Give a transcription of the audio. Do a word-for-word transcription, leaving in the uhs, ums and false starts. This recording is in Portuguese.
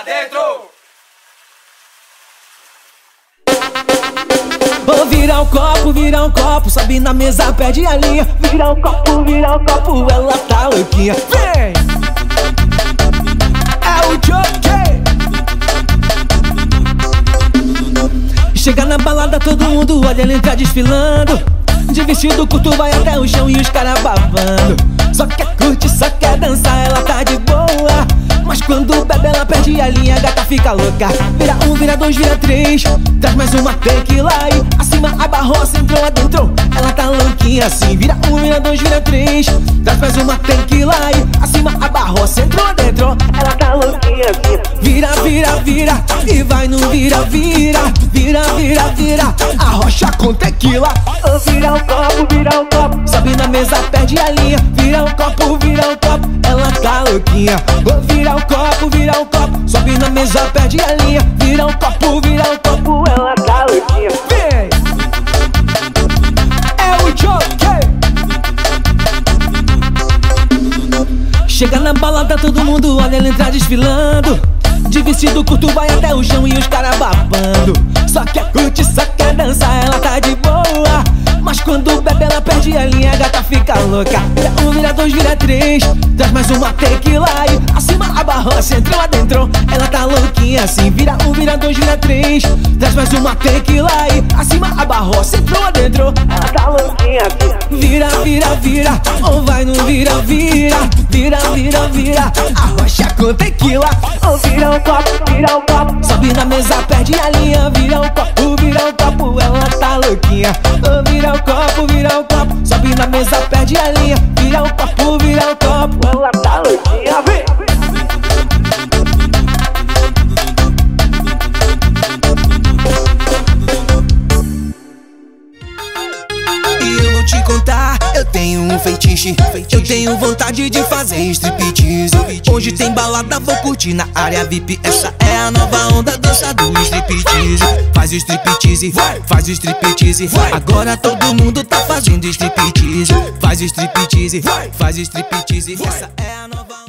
lá dentro. Vou virar um copo, virar um copo, sobe na mesa, perde a linha. Virar um copo, virar um copo, ela tá louquinha. Vem! É o Jockey. Chega na balada, todo mundo olha ela entrar desfilando. De vestido curto vai até o chão e os caras babando. Só quer curtir, só quer dançar, ela tá de boa. Mas quando bebe ela perde a linha, a gata fica louca. Vira um, vira dois, vira três, traz mais uma tequila aí. Acima, abarrou, entrou, adentrou, ela tá louquinha assim. Vira um, vira dois, vira três, traz mais uma tequila aí. Acima, abarrou, entrou, adentrou, ela tá louquinha assim. Vira, vira, vira, e vai no vira, vira. Vira, vira, vira, arrocha com tequila. Oh, vira um copo, vira um copo, sobe na mesa, perde a linha. Vira um copo, vira um copo, ela tá louquinha. Oh, vira um copo, vira um copo, sobe na mesa, perde a linha. Vira um copo, vira um copo, ela tá louquinha. Vem! É o Jockey. Chega na balada, todo mundo olha ela entrar desfilando. De vestido curto vai até o chão e os caras babando. Só quer curtir, só quer dançar, ela tá de boa. Mas quando bebe ela perde a linha, a gata fica louca. Vira um, vira dois, vira três, traz mais uma tequila aí. Acima, abarrou, entrou, adentrou, ela tá louquinha assim. Vira um, vira dois, vira três, traz mais uma tequila aí. Acima, abarrou, entrou, adentrou, ela tá louquinha assim. Vira, vira, vira, ou vai no vira, vira. Vira, vira, vira, arrocha com tequila. Ou vira um copo, vira um copo, sobe na mesa, perde a linha. Vira um copo, vira um copo, ela tá louquinha. Ou vira um copo, vira um copo, sobe na mesa, perde a linha. Vira um copo, vira um copo, ela tá louquinha. Vem! E eu vou te contar, eu tenho um feitiço. Eu tenho vontade de fazer striptease. Hoje tem balada, vou curtir na área V I P. Essa é a nova onda, dança do striptease. Faz o striptease, faz o striptease. Agora todo mundo tá fazendo striptease. Faz o striptease, faz o striptease. Essa é a nova